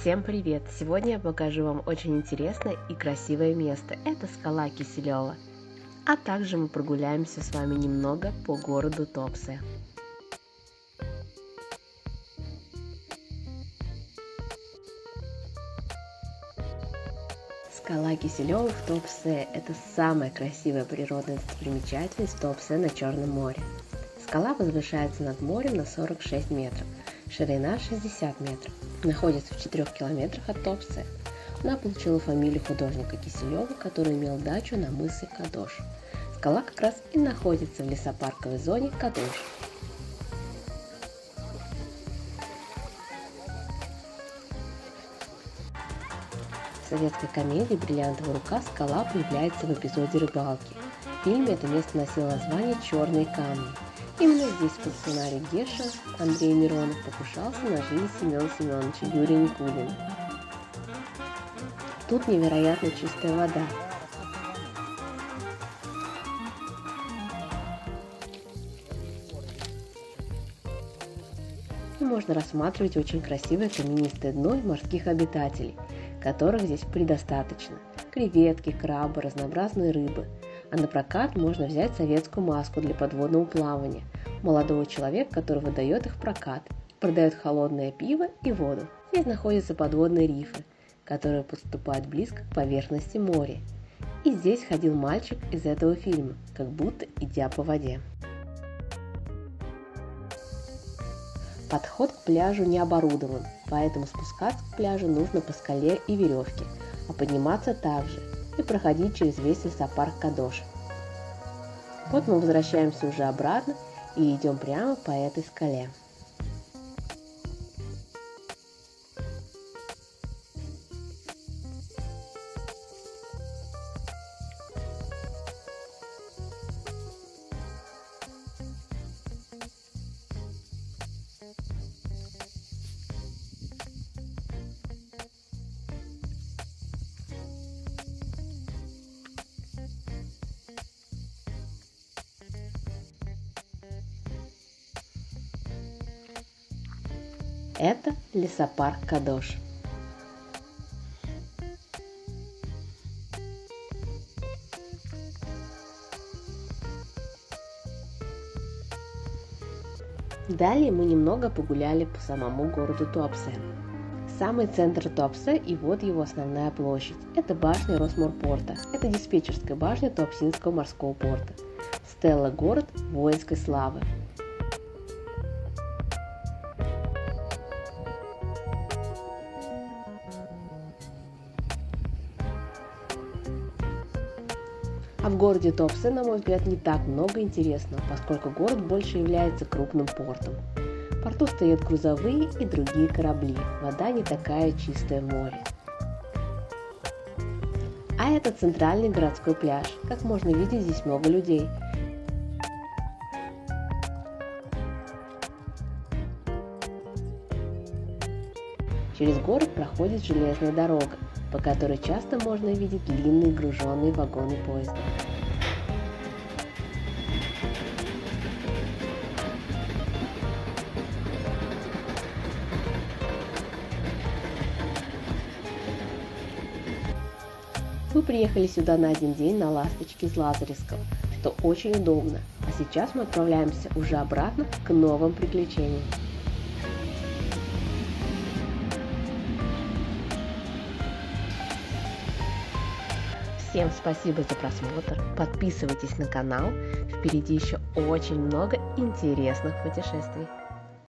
Всем привет! Сегодня я покажу вам очень интересное и красивое место. Это скала Киселева. А также мы прогуляемся с вами немного по городу Туапсе. Скала Киселева в Туапсе – это самая красивая природная достопримечательность Туапсе на Черном море. Скала возвышается над морем на 46 метров, ширина 60 метров, находится в 4 километрах от Туапсе. Она получила фамилию художника Киселева, который имел дачу на мысе Кадош. Скала как раз и находится в лесопарковой зоне Кадош. В советской комедии «Бриллиантовая рука» скала появляется в эпизоде рыбалки. В фильме это место носило название «Черные камни». Именно здесь по сценарию Геша Андрей Миронов покушался на жизнь Семена Семеновича Юрия Никулина. Тут невероятно чистая вода. И можно рассматривать очень красивое каменистое дно и морских обитателей, которых здесь предостаточно. Креветки, крабы, разнообразные рыбы. А на прокат можно взять советскую маску для подводного плавания, молодого человека, который выдает их в прокат, продает холодное пиво и воду. Здесь находятся подводные рифы, которые подступают близко к поверхности моря. И здесь ходил мальчик из этого фильма, как будто идя по воде. Подход к пляжу не оборудован, поэтому спускаться к пляжу нужно по скале и веревке, а подниматься также и проходить через весь лесопарк Кадош. Вот мы возвращаемся уже обратно и идем прямо по этой скале. Это лесопарк Кадош. Далее мы немного погуляли по самому городу Туапсе. Самый центр Туапсе и вот его основная площадь. Это башня Росморпорта. Это диспетчерская башня Туапсинского морского порта. Стелла – город воинской славы. А в городе Туапсе, на мой взгляд, не так много интересного, поскольку город больше является крупным портом. В порту стоят грузовые и другие корабли, вода не такая чистая в море. А это центральный городской пляж. Как можно видеть, здесь много людей. Через город проходит железная дорога, по которой часто можно видеть длинные груженные вагоны поезда. Мы приехали сюда на один день на ласточке из Лазаревского, что очень удобно, а сейчас мы отправляемся уже обратно к новым приключениям. Всем спасибо за просмотр, подписывайтесь на канал, впереди еще очень много интересных путешествий.